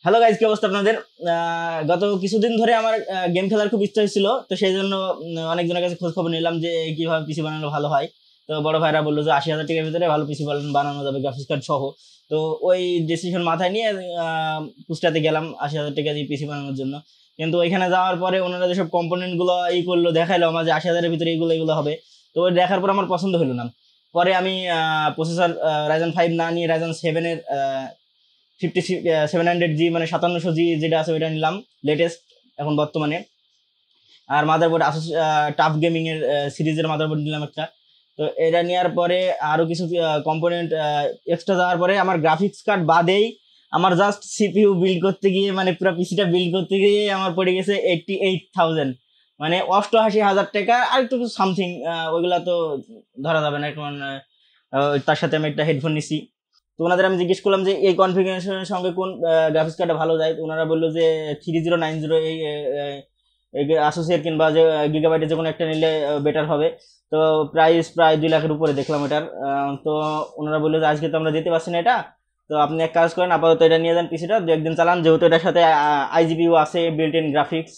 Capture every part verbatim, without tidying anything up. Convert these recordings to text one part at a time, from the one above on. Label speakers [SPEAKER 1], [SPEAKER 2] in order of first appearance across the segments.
[SPEAKER 1] Hello guys, কি অবস্থা আপনাদের? গত কিছুদিন ধরে আমার গেম খেলার খুব ইচ্ছা ছিল, তো সেই জন্য অনেকজনের কাছে খোঁজ খবর নিলাম যে কিভাবে পিসি বানানো ভালো হয়। তো বড় ভাইরা বললো যে আশি হাজার টাকার ভিতরে ভালো পিসি বানানো যাবে গ্রাফিক্স কার্ড সহ। তো ওই ডিসিশন মাথায় নিয়ে কুষ্টাতে গেলাম আশি হাজার টাকা দিয়ে পিসি বানানোর জন্য। কিন্তু ওইখানে যাওয়ার পরে ওনারা যেসব কম্পোনেন্ট গুলো ই করলো দেখাইলো আমার যে আশি হাজারের ভিতরে এইগুলো এগুলো হবে। তো ওই দেখার পর আমার পছন্দ হলো না। পরে আমি প্রসেসর রাইজেন ফাইভ না নিয়ে রাইজেন সেভেনের ফিফটি সেভেন হান্ড্রেড জি মানে সাতান্নশো জি যেটা আছে ওইটা নিলাম লেটেস্ট এখন বর্তমানে। আর মাদারবোর্ড আসুস টাফ গেমিং এর সিরিজের মাদারবোর্ড নিলাম একটা। তো এটা নেওয়ার পরে আরো কিছু কম্পোনেন্ট এক্সট্রা যাওয়ার পরে আমার গ্রাফিক্স কার্ড বাদেই আমার জাস্ট সিপিইউ বিল্ড করতে গিয়ে মানে পুরো পিসিটা বিল্ড করতে গিয়ে আমার পড়ে গেছে এইটটি এইট থাউজেন্ড মানে অষ্টআশি হাজার টাকা আর একটু সামথিং। ওইগুলা তো ধরা যাবে না, এখন তার সাথে আমি একটা হেডফোন নিছি। তো ওনাদের আমি জিজ্ঞেস করলাম যে এই কনফিগারেশনের সঙ্গে কোন গ্রাফিক্স কার্ডটা ভালো যায়। তো ওনারা বললো যে থ্রি জিরো নাইন জিরো এই আসুসের কিংবা যে গিগাবাইটের যে কোনো একটা নিলে বেটার হবে। তো প্রাইস প্রায় দুই লাখের উপরে দেখলাম এটার। তো ওনারা বললো যে আজকে তো আমরা দিতে পারছি না এটা, তো আপনি এক কাজ করেন আপাতত এটা নিয়ে যান পিসিটা দু একদিন চালান, যেহেতু এটার সাথে আইজিপিউ আছে বিল্ট ইন গ্রাফিক্স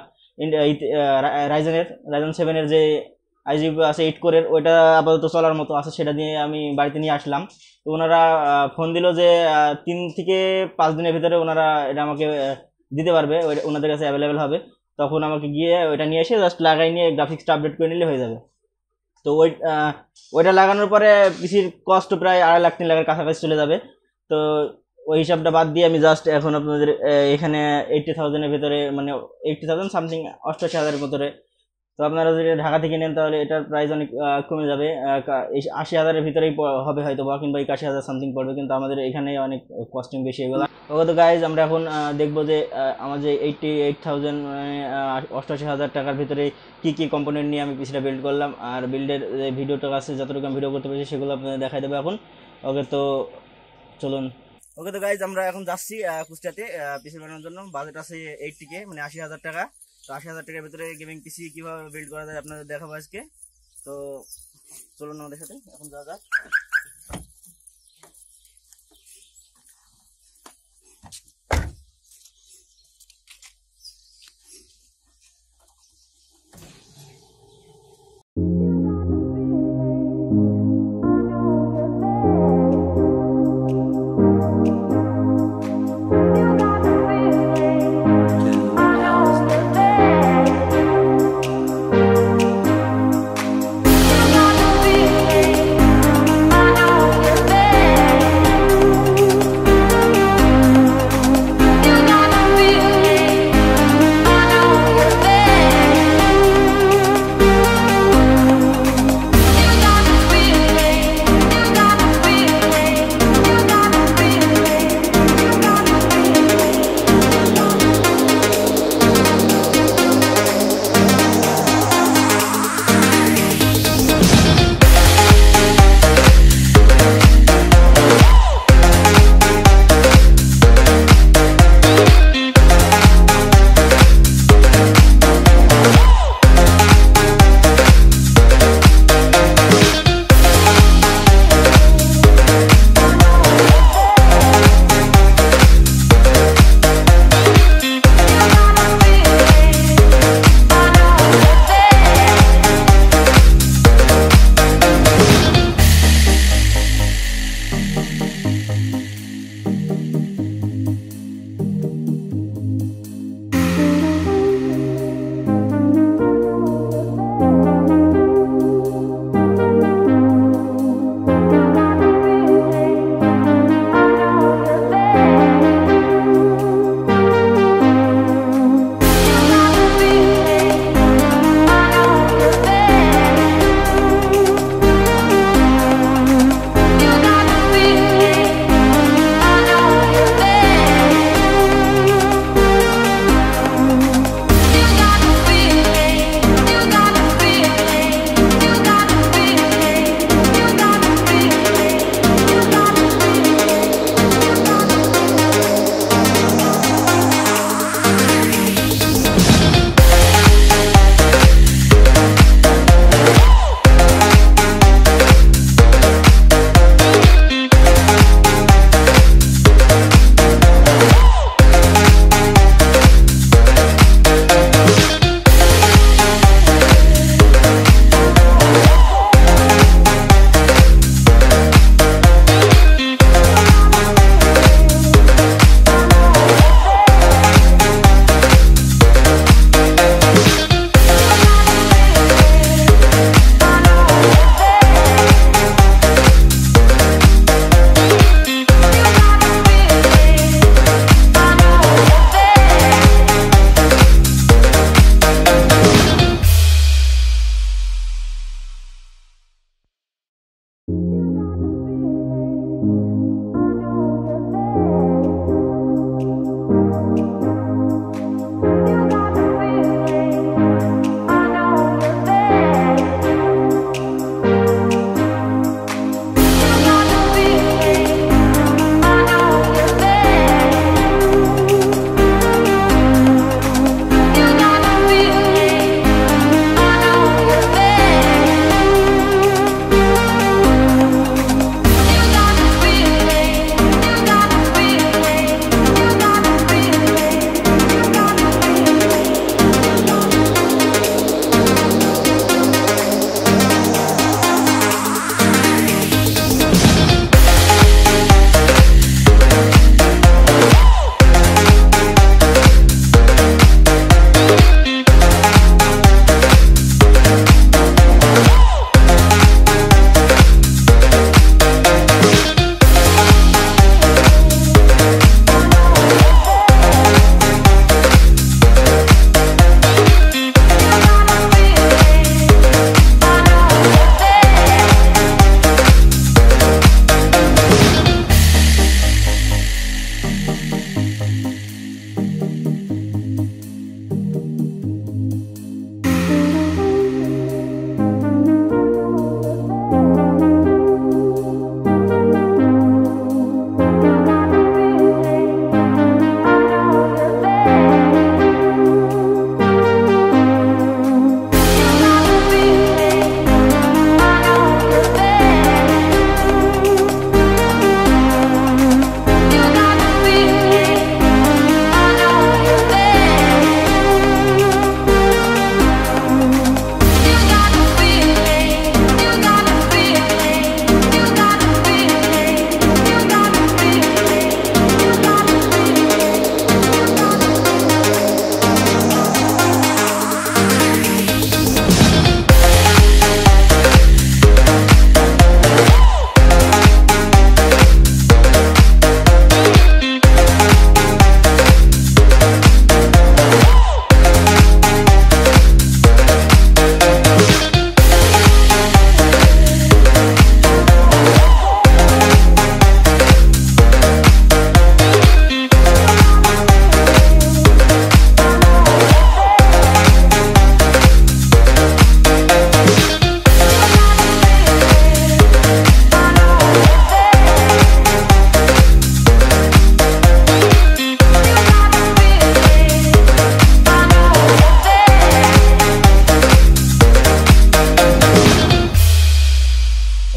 [SPEAKER 1] রাইজেনের রাইজেন সেভেনের যে আইজিপিউ আছে এইট কোরের ওইটা আপাতত চলার মতো আছে, সেটা দিয়ে আমি বাড়িতে নিয়ে আসলাম। তো ওনারা ফোন দিল যে তিন থেকে পাঁচ দিনের ভিতরে ওনারা এটা আমাকে দিতে পারবে, ওনাদের কাছে অ্যাভেলেবেল হবে। তখন আমাকে গিয়ে ওইটা নিয়ে এসে জাস্ট লাগাই নিয়ে গ্রাফিক্সটা আপডেট করে নিলে হয়ে যাবে। তো ওই ওইটা লাগানোর পরে পিসির কস্ট প্রায় আড়াই লাখ তিন লাখের কাছাকাছি চলে যাবে। তো ওই হিসাবটা বাদ দিয়ে আমি জাস্ট এখন আপনাদের এখানে এইটটি থাউজেন্ডের ভিতরে মানে এইটটি থাউজেন্ড সামথিং অষ্টআশি হাজারের ভিতরে। তো আপনারা যদি ঢাকা থেকে নেন তাহলে এটার প্রাইস অনেক কমে যাবে, আশি হাজারের ভিতরেই হবে হয়তো বা, কিংবা একাশি হাজার সামথিং পড়বে, কিন্তু আমাদের এখানে অনেক কস্টিং বেশি এগুলো। ওকে তো গাইজ আমরা এখন দেখবো যে আমার যে এইটটি এইট থাউজেন্ড মানে অষ্টআশি হাজার টাকার ভিতরে কী কী কম্পোনেন্ট নিয়ে আমি পিসিটা বিল্ড করলাম, আর বিল্ডের যে ভিডিওটা আছে যতটুকু আমি ভিডিও করতে পেরেছি সেগুলো আপনাদের দেখাই দেবো এখন। ওকে তো চলুন। ওকে তো গাইজ আমরা এখন যাচ্ছি কুষ্টিয়াতে পিসি বানানোর জন্য। বাজেট আছে এইটটি কে মানে আশি হাজার টাকা। তো আশি হাজার টাকার ভিতরে গেমিং পিসি কিভাবে বিল্ড করা যায় আপনাদের দেখাবো আজকে। তো চলুন আমাদের সাথে এখন যাওয়া যাক।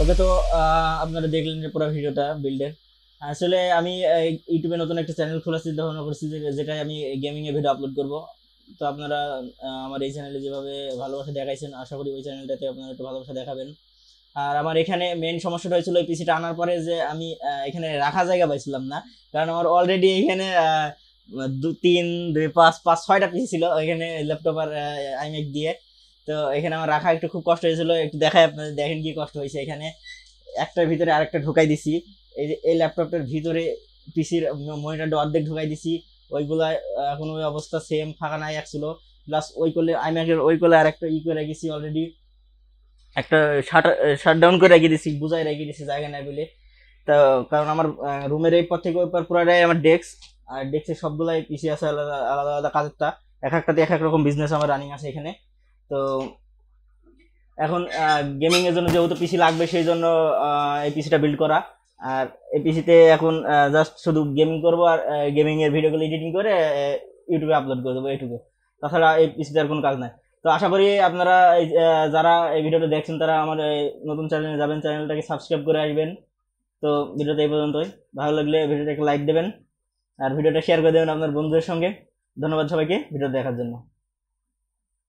[SPEAKER 1] ওকে, তো আহ, আপনারা দেখলেন যে পুরো ভিডিওটা বিল্ডের। আসলে আমি আহ, ইউটিউবে নতুন একটা চ্যানেল খোলার চিন্তা ভাবনা করছি, যে- যেটায় আমি গেমিং এর ভিডিও আপলোড করব। তো আপনারা আহ, আমার এই চ্যানেলে যেভাবে ভালোবাসা দেখাইছেন, আশা করি ওই চ্যানেলটাতে আপনারা একটু ভালোবাসা দেখাবেন। আর আমার এখানে মেইন সমস্যাটা হয়েছিল এই পিসিটা আনার পরে, যে আমি আহ, এখানে রাখা জায়গা পাইছিলাম না। কারণ আমার অলরেডি এখানে আহ, দু তিন দুই পাঁচ পাঁচ ছয়টা পিসি ছিল এখানে, ল্যাপটপ আর আইম্যাক দিয়ে। তো এখানে আমার রাখা একটু খুব কষ্ট হয়েছিল। একটু দেখাই আপনাদের, দেখেন কি কষ্ট হয়েছে। এখানে একটার ভিতরে আরেকটা ঢুকাই দিছি। এই যে এই ল্যাপটপটার ভিতরে পিসির মনিটরটা অর্ধেক ঢুকাই দিছি। ওইগুলা এখন ওই অবস্থা সেম, ফাঁকা নাই এক ছিল। প্লাস ওই করলে আইম্যাকের ওই করলে আরেকটা ই করে গেছি অলরেডি, একটা শাট শাট ডাউন করে রেখে দিছি, বুঝাই রেখে দিছি জায়গা নাই বলে। তো কারণ আমার রুমের এই পর থেকে ওই পর পুরাটাই আমার ডেস্ক, আর ডেস্কের সবগুলাই পিসি আছে আলাদা আলাদা আলাদা কাজেরটা, এক একটাতে এক এক রকম বিজনেস আমার রানিং আছে এখানে। তো এখন গেমিং এর জন্য যেহেতু পিসি লাগবে, সেই জন্য আহ, এই পিসিটা বিল্ড করা। আর এই পিসিতে এখন জাস্ট শুধু গেমিং করবো, আর গেমিং এর ভিডিওগুলো এডিটিং করে ইউটিউবে আপলোড করে দেবো, এইটুকু। তাছাড়া এই পিসিতে আর কোনো কাজ নাই। তো আশা করি আপনারা এই, আহ, যারা এই ভিডিওটা দেখছেন তারা আমার এই নতুন চ্যানেলে যাবেন, চ্যানেলটাকে সাবস্ক্রাইব করে আসবেন। তো ভিডিওটা এই পর্যন্তই। ভালো লাগলে ভিডিওটাকে লাইক দেবেন, আর ভিডিওটা শেয়ার করে দেবেন আপনার বন্ধুদের সঙ্গে। ধন্যবাদ সবাইকে ভিডিও দেখার জন্য।